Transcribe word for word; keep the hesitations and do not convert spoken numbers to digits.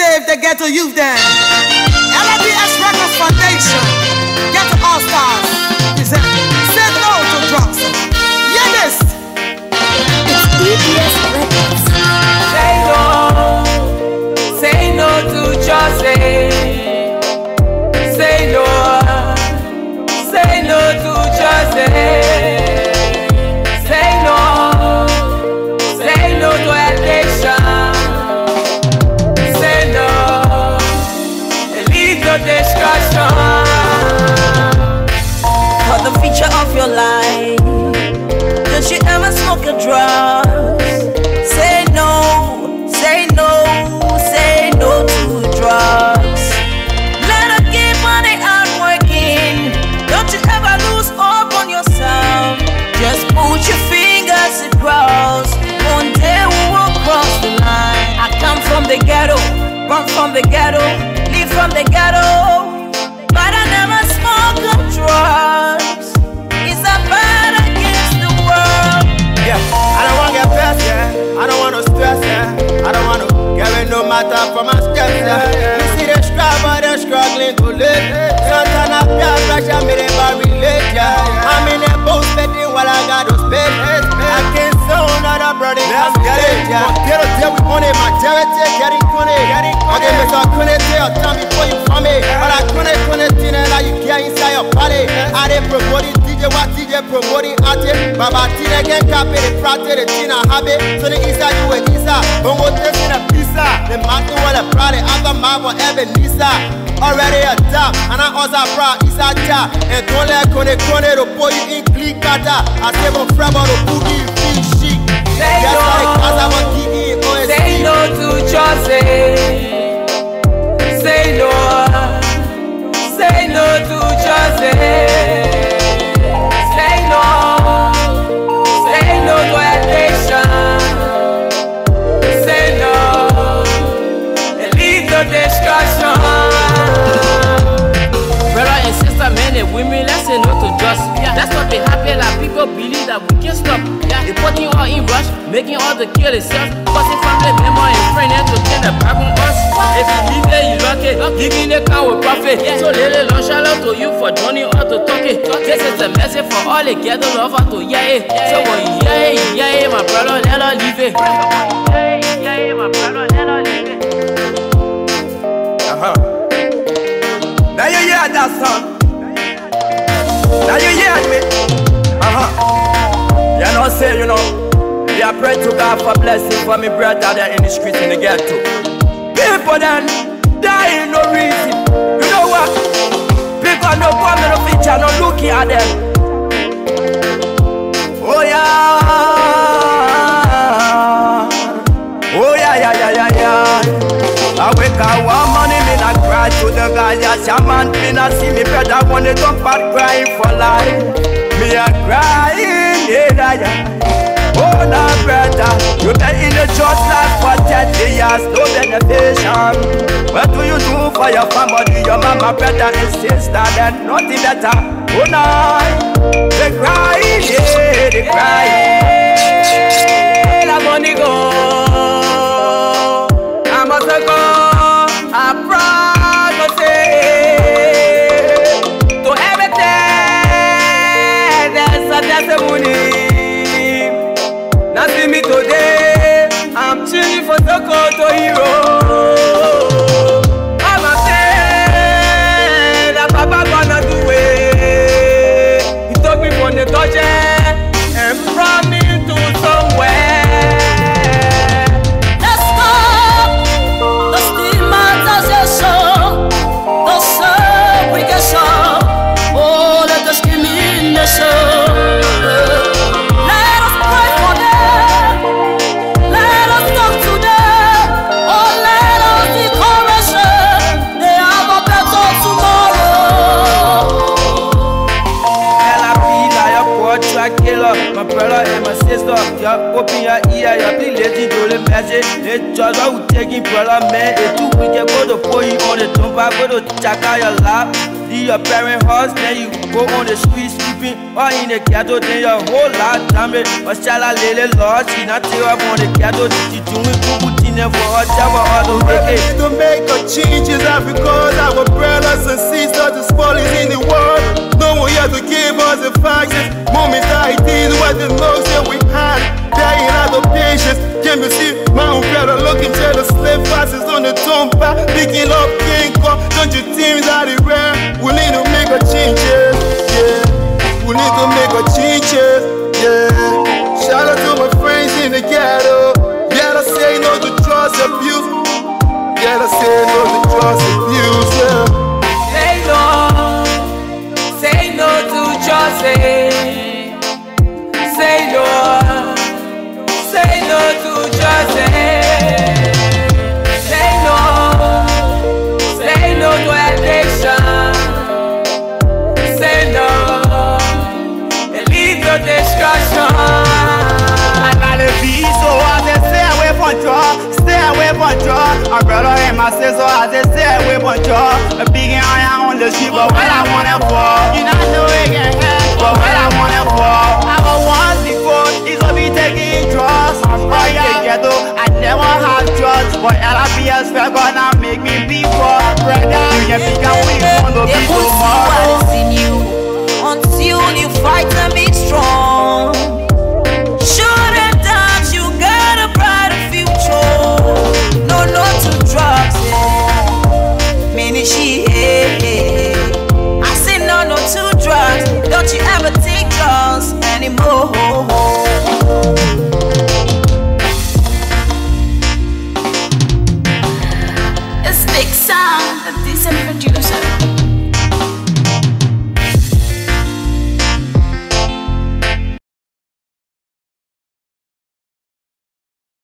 save the ghetto youth then. LiBx Records Foundation, Ghetto Allstars, present Say No to Drugs. Yeah, this. It's LiBx Records. Say no, say no to just say. Say no, say no to just say. Say no, say no to addiction. Say no, and lead no discussion. For the future of your life, don't you ever smoke a drug? Say no, say no, say no to drugs. Let her keep money out working. Don't you ever lose hope on yourself. Just put your fingers across. One day we will cross the line. I come from the ghetto, run from the ghetto, live from the ghetto, but I never smoke up drugs. It's a bad against the world. Yeah, I don't wanna get past, yeah. I don't wanna stress, yeah. I don't wanna get it no matter for my steps, yeah. You see the struggle, but they're struggling to live. Sometimes I feel pressure, me they but relate, yeah. I'm in a boat spending while I got to spend. I can't sell another brother. Let's get it, yeah. Get a deal with money, majority getting money. Okay, Mister Couldn't tell time before you for me. But I couldn't, couldn't tell now you get inside your body. I didn't promote it. D J what D J promoting artist. Baba Tina get copy the practice the Tina habit. So the inside you a inside. Bongo test in a pizza. The master will a Friday after Marvel Ebenezer. Already a top, and I also proud is a top. And don't let Kone Kone to put you in clean kata. I say my friend about the boogie feel chic. Say no, say no to just say. Say no, say no to just say. Say no, say no to addiction. Say no, and lead the discussion. Brother and sister, men and women, let's say no to drugs. Yeah, that's what they happen. Like people believe that we can stop. Yeah, they putting all in rush, making all the kill itself. Causing family member and friend and to get the back on us. If you leave there, you lock it. Giving the car with profit. So little long shout out to you for joining or to talk it. This is the message for all the ghetto lovers to yeah it. So when you yeah it, yeah it, my brother, let her leave it. Yeah it, yeah it, my brother, let her leave it. Uh huh. Now you hear that song. Now you hear me. Uh huh. You know, say, you know, they are praying to God for blessing for me brother there in the streets in the ghetto. People then die no reason. You know what? People no come no picture, no looking at them. Oh yeah. Oh yeah, yeah, yeah, yeah, yeah. I wake up one morning, me not cry to the guy, yeah, shaman, me not see me brother want to jump out crying for life. Me a crying, yeah, yeah. Oh, no, brother, you been in the church life for thirty years, no beneficial. What do you do for your family, your mama, brother, and sister, then nothing better? Oh, no, they crying, yeah, they crying. La money go. I must go, I'm proud to say to everything there's a testimony. Now see me today, I'm chilling for Sokoto hero. I'm a saying that Papa gonna do it. He took me from the touch and brought me to somewhere. My brother and my sister, yeah, open your ear, yeah, please listen to the message. Let judge who taking brother man, it's too wicked, go to put you on the tumba, go to check out your lap. Leave your parent house, then you go on the street sleeping, or in the ghetto, then your whole lot damn it. But shall I lay the law, she not tear up on the ghetto, she doing good. in for a job or other We need to make a changes because our brothers and sisters is falling in the world. No one here to give us the facts. Moments I did what the most that we had. Dying out of patience. Can you see my umbrella looking to the slave passes on the tumba, picking up king cup. Don't you think that it rare? We need to make a changes, yeah. We need to make a changes, yeah. Shout out to my friends in the ghetto. Gotta say no to trust abuse. Gotta say no to trust abuse, yeah. Say no, say no to trust it. Say no, say no to trust it. Say no, say no to addiction. Say no, and lead to destruction. I gotta be so I say stay away from drugs, stay away from drugs. My brother and my sister, I say stay away from drugs. A big iron on the street, but when I want it for, you know the way it can happen. But when I want it for, I was once before, he's gonna be taking drugs. I'm right in the ghetto, I never have drugs. But LiBx fair gonna make me be poor. Brother, you can pick up with you on the people more.